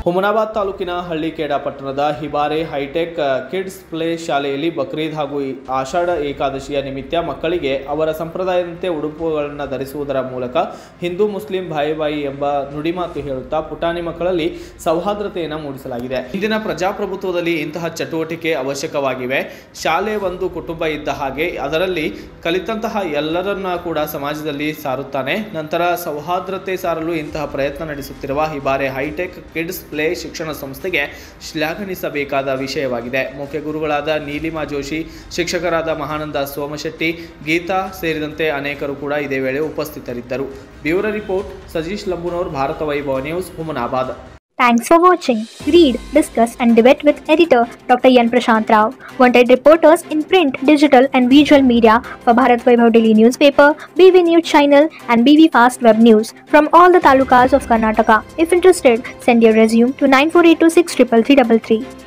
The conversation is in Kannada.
ಹುಮನಾಬಾದ್ ತಾಲೂಕಿನ ಹಳ್ಳಿಕೇಡ ಪಟ್ಟಣದ ಹಿಬಾರೆ ಹೈಟೆಕ್ ಕಿಡ್ಸ್ ಪ್ಲೇ ಶಾಲೆಯಲ್ಲಿ ಬಕ್ರೀದ್ ಹಾಗೂ ಆಷಾಢ ಏಕಾದಶಿಯ ನಿಮಿತ್ತ ಮಕ್ಕಳಿಗೆ ಅವರ ಸಂಪ್ರದಾಯದಂತೆ ಉಡುಪುಗಳನ್ನು ಧರಿಸುವುದರ ಮೂಲಕ ಹಿಂದೂ ಮುಸ್ಲಿಂ ಬಾಯಿ ಬಾಯಿ ಎಂಬ ನುಡಿಮಾತು ಹೇಳುತ್ತಾ ಪುಟಾಣಿ ಮಕ್ಕಳಲ್ಲಿ ಸೌಹಾರ್ದತೆಯನ್ನು ಮೂಡಿಸಲಾಗಿದೆ. ಇಂದಿನ ಪ್ರಜಾಪ್ರಭುತ್ವದಲ್ಲಿ ಇಂತಹ ಚಟುವಟಿಕೆ ಅವಶ್ಯಕವಾಗಿವೆ. ಶಾಲೆ ಒಂದು ಕುಟುಂಬ ಇದ್ದ ಹಾಗೆ ಅದರಲ್ಲಿ ಕಲಿತಂತಹ ಎಲ್ಲರನ್ನ ಕೂಡ ಸಮಾಜದಲ್ಲಿ ಸಾರುತ್ತಾನೆ. ನಂತರ ಸೌಹಾರ್ದತೆ ಸಾರಲು ಇಂತಹ ಪ್ರಯತ್ನ ನಡೆಸುತ್ತಿರುವ ಹಿಬಾರೆ ಹೈಟೆಕ್ ಕಿಡ್ಸ್ ಪ್ಲೇ ಶಿಕ್ಷಣ ಸಂಸ್ಥೆಗೆ ಶ್ಲಾಘಿಸಬೇಕಾದ ವಿಷಯವಾಗಿದೆ. ಮುಖ್ಯ ಗುರುಗಳಾದ ನೀಲಿಮಾ ಜೋಶಿ, ಶಿಕ್ಷಕರಾದ ಮಹಾನಂದ ಸೋಮಶೆಟ್ಟಿ, ಗೀತಾ ಸೇರಿದಂತೆ ಅನೇಕರು ಕೂಡ ಇದೇ ವೇಳೆ ಉಪಸ್ಥಿತರಿದ್ದರು. Bureau report Sajeesh Lambunor, Bharat Vaibhav news, Humnabad. Thanks for watching. Read, discuss and debate with editor Dr. Yan Prashant Rao. Wanted reporters in print, digital and visual media for Bharat Vaibhav Daily Newspaper, BV News Channel and BV Fast Web News from all the talukas of Karnataka. If interested, send your resume to 9482633333.